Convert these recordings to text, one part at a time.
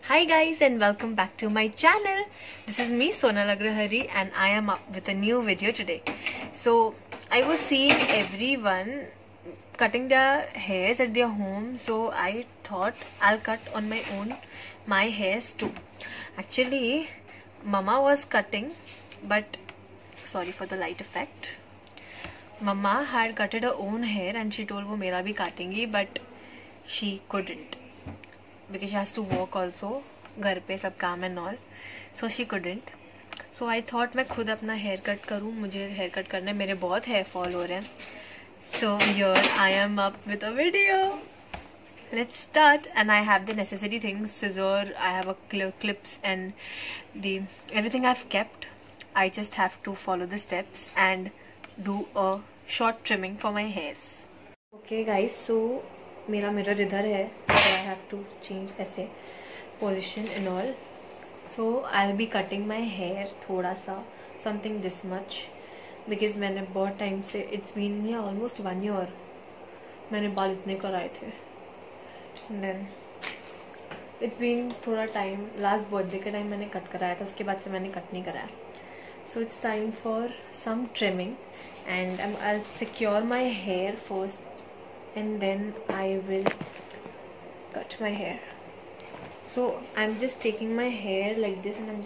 Hi guys and welcome back to my channel. This is me Sonal Agrahari and I am up with a new video today. So I was seeing everyone cutting their hairs at their home, so I thought I'll cut on my own my hairs too. Actually Mama was cutting, but sorry for the light effect. Mama had cutted her own hair and she told वो मेरा भी काटेंगी, but she couldn't because she has to work also, घर पे सब काम and all, so she couldn't. So I thought मैं खुद अपना hair cut करूँ. मुझे hair cut करना है, मेरे बहुत hair fall हो रहे हैं. So here I am up with a video. Let's start. And I have the necessary things: scissor, I have a clips and the everything I've kept. I just have to follow the steps and do a short trimming for my hairs. Okay guys, so मेरा mirror इधर है, so I have to change ऐसे position and all. So I'll be cutting my hair थोड़ा सा, something this much, because मैंने बहुत time से, it's been almost 1 year मैंने बाल इतने कराए थे. And then it's been थोड़ा टाइम, लास्ट बर्थडे के टाइम मैंने कट कराया था, उसके बाद से मैंने कट नहीं कराया. So it's time for some trimming and I'll secure my hair first and then I will cut my hair. So I'm just taking my hair like this and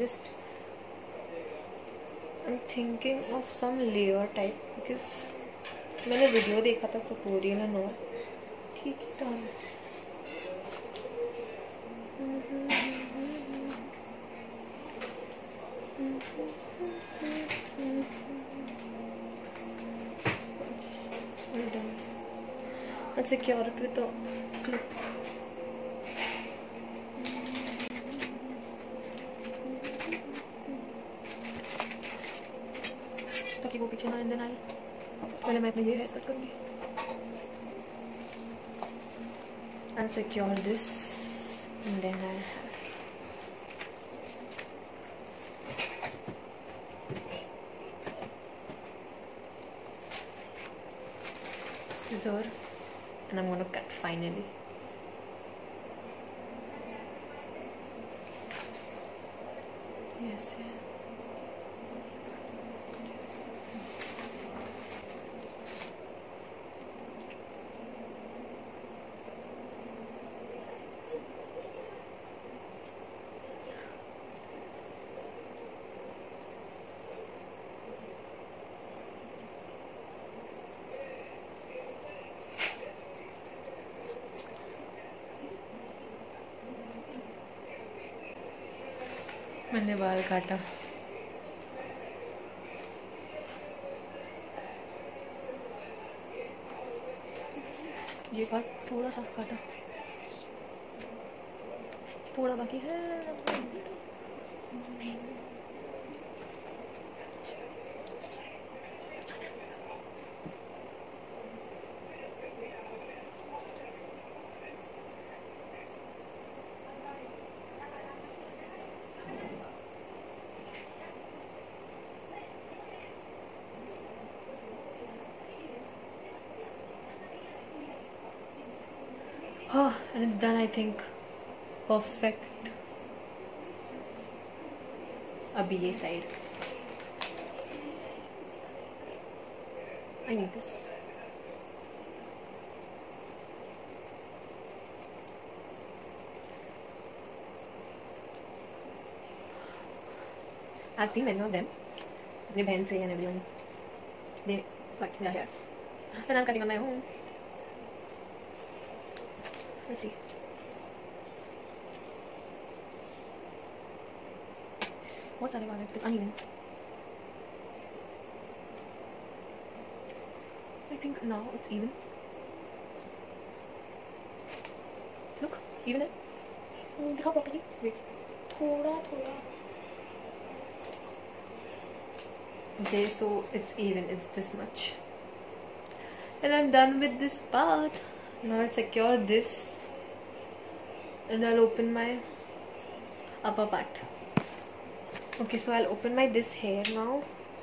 I'm thinking of some layer type because मैंने video देखा था tutorial and all. ठीक है तो Let's secure it with a clip. ताकि वो पीछे ना एंड देन आए. पहले मैं अपने ये हेयर सेट करूँगी. I'll secure this and then I have scissor. And I'm gonna cut finally. Yes, yeah. मैंने बाल काटा. ये पार्ट थोड़ा सा काटा, थोड़ा बाकी है. Oh, and it's done, I think. Perfect. अभी ये side. I need this. I've seen many of them. अपने बहन से and everyone. They cut their hairs. And I'm cutting on my own. Let's see. What's that about it? It's uneven. I think now it's even. Look, even it. Look how properly. Wait. Thoda. Okay, so it's even. It's this much. And I'm done with this part. Now I'll secure this. And I'll open my upper part. Okay, so I'll open my this hair now.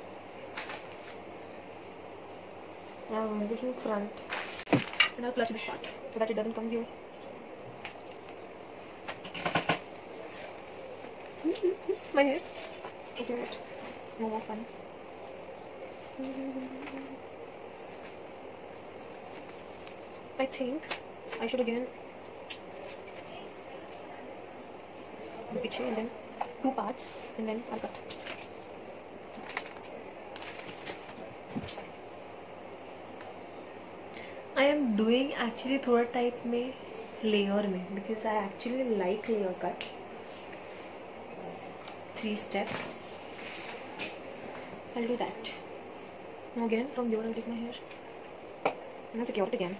This in front. And I'll clutch this part so that it doesn't come zero. My hair. Okay, wait. No more fun. I think I should again piche and then 2 parts and then I'll cut. I am doing actually थोड़ा type में layer में because I actually like layer cut. 3 steps. I'll do that. Now again from here I'll take my hair and I'll secure it again.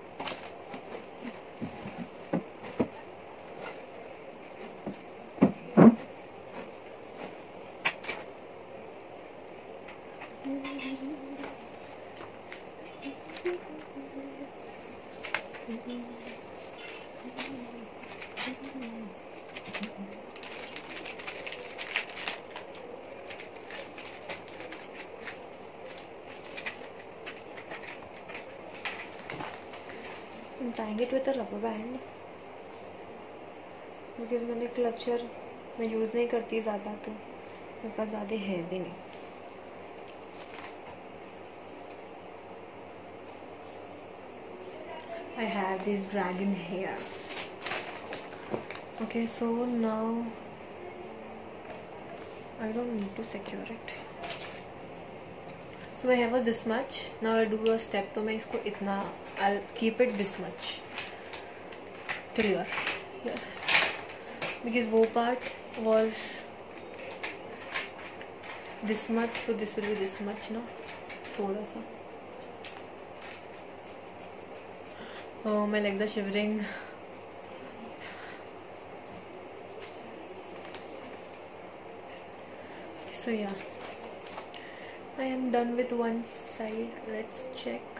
I'm tying it with a rubber band because मैंने clutcher मैं use नहीं करती ज़्यादा तो मेरे पास ज़्यादा है भी नहीं. I have this dragon hair. Okay, so now I don't need to secure it. So my hair was this much. Now I'll do a step. तो मैं इसको इतना I'll keep it this much till here. Yes, because वो part was this much, so this will be this much ना थोड़ा सा. Oh, my legs are shivering. So yeah, I am done with one side. Let's check.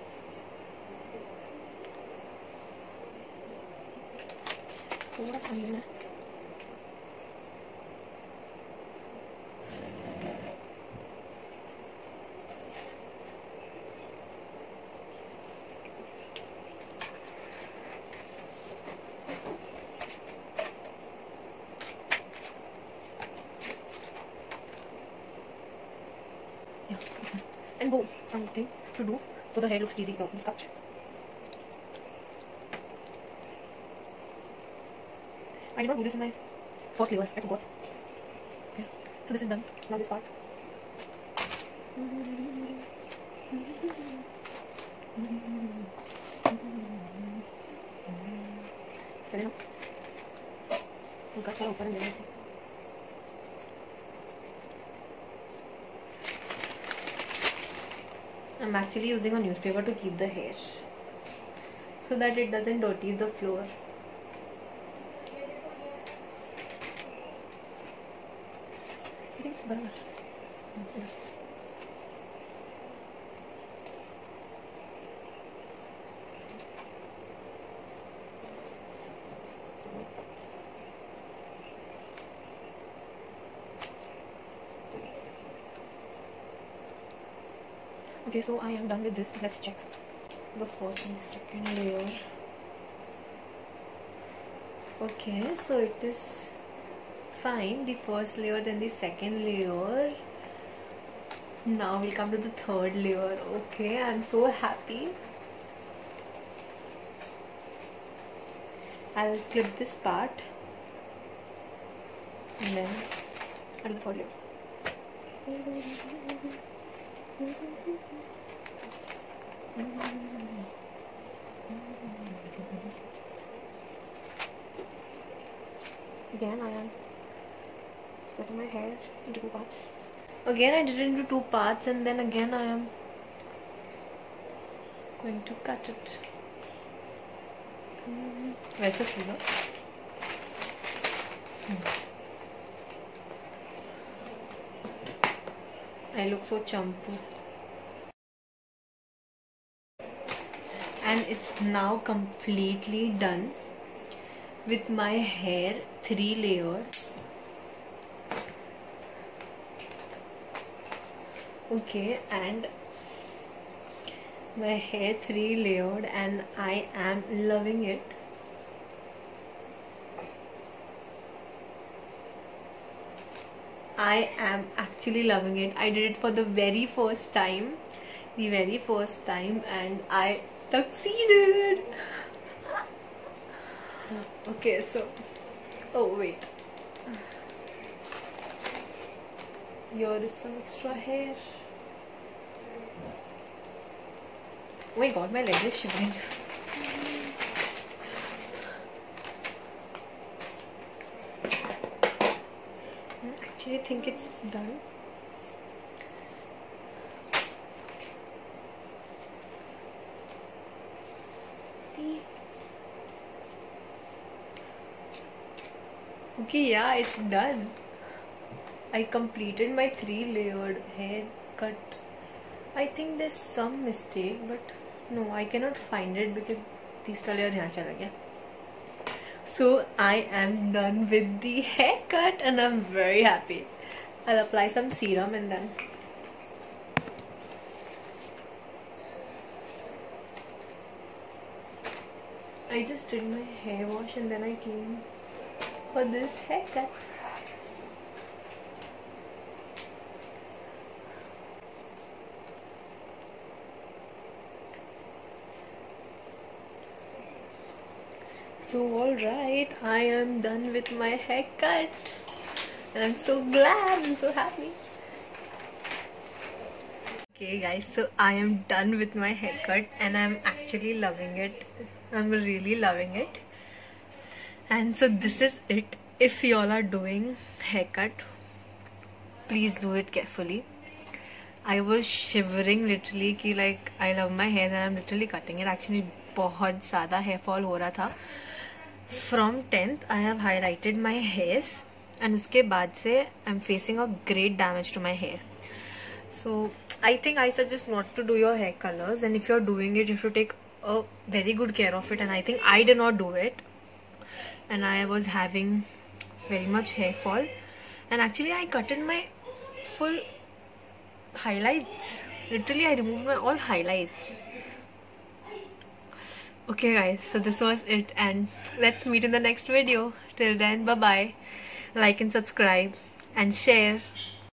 थोड़ा सा लेना है. Yeah, it's done. And go something to do so the hair looks easy to start. I did not do this in my first layer. I forgot. Okay, so this is done. Now this part. Fair enough. उनका क्या ऊपर है से. I'm actually using a newspaper to keep the hair so that it doesn't dirty the floor. I think it's better. Okay, so I am done with this. Let's check the first and the second layer. Okay, so it is fine, the first layer, then the second layer. Now we'll come to the third layer. Okay, I'm so happy. I'll clip this part and then I'll do the third layer. Again I am splitting my hair into 2 parts. Again I did it into 2 parts and then again I am going to cut it. वैसे सीधा. I look so champu. And it's now completely done with my hair 3 layered. Okay, and my hair 3 layered and I am loving it. I am actually loving it. I did it for the very first time. And I succeeded. Okay, so... Oh, wait. Here is some extra hair. Oh my god, my leg is shivering. I actually think it's done. See? Okay, yeah, it's done. I completed my 3-layered haircut. I think there's some mistake, but no, I cannot find it because तीसरा layer यहाँ चला गया. So I am done with the haircut and I'm very happy. I'll apply some serum and then I just did my hair wash and then I came for this haircut. So alright, I am done with my haircut and I'm so glad and so happy. Okay guys, so I am done with my haircut and I'm actually loving it. I'm really loving it. And so this is it. If y'all are doing haircut, please do it carefully. I was shivering literally कि like I love my hair and I'm literally cutting it. Actually बहुत ज़्यादा hair fall हो रहा था. From 10th I have highlighted my hairs and उसके बाद से I'm facing a great damage to my hair. So I think I suggest not to do your hair colors, and if you're doing it you have to take a very good care of it, and I think I did not do it and I was having very much hair fall, and actually I cutted my full highlights. Literally I removed my all highlights. Okay guys, so this was it and let's meet in the next video. Till then, bye bye. Like and subscribe and share.